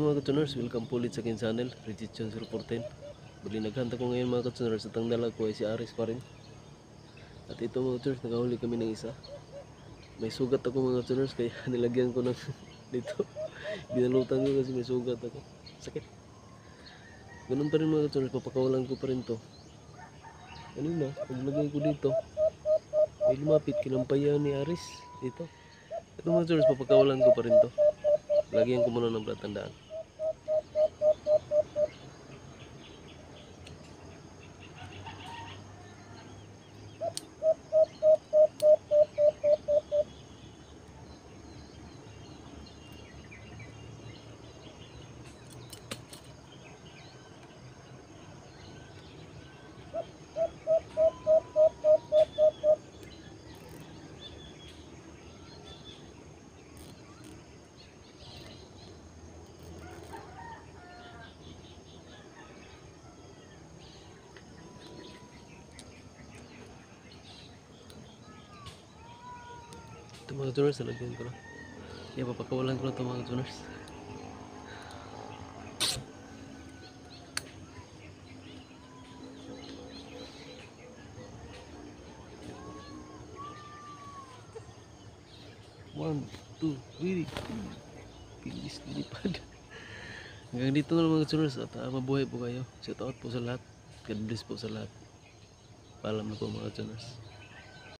mga katuners, welcome po ulit sa akin channel, Rejection 014. Bali naghanta ko ngayon mga katuners, at ang dala ko ay si Aris pa rin. At ito mga katuners, nakahuli kami ng isa. May sugat ako mga katuners, kaya nilagyan ko ng dito. Binalutan ko kasi may sugat ako. Sakit. Ganun pa rin mga katuners, papakawalan ko pa rin to. Kanina, paglagay ko dito, may lumapit, kinampayan ni Aris dito. Ito mga katuners, papakawalan ko pa rin to. Lagyan ko muna ng palatandaan. Ito mga tuners, nalagyan ko na. Kaya papakawalan ko na ito mga tuners. One, two, three. Bilis nilipad. Hanggang dito na mga tuners, at mabuhay po kayo. Shout out po sa lahat. God bless po sa lahat. Paalam na po mga tuners.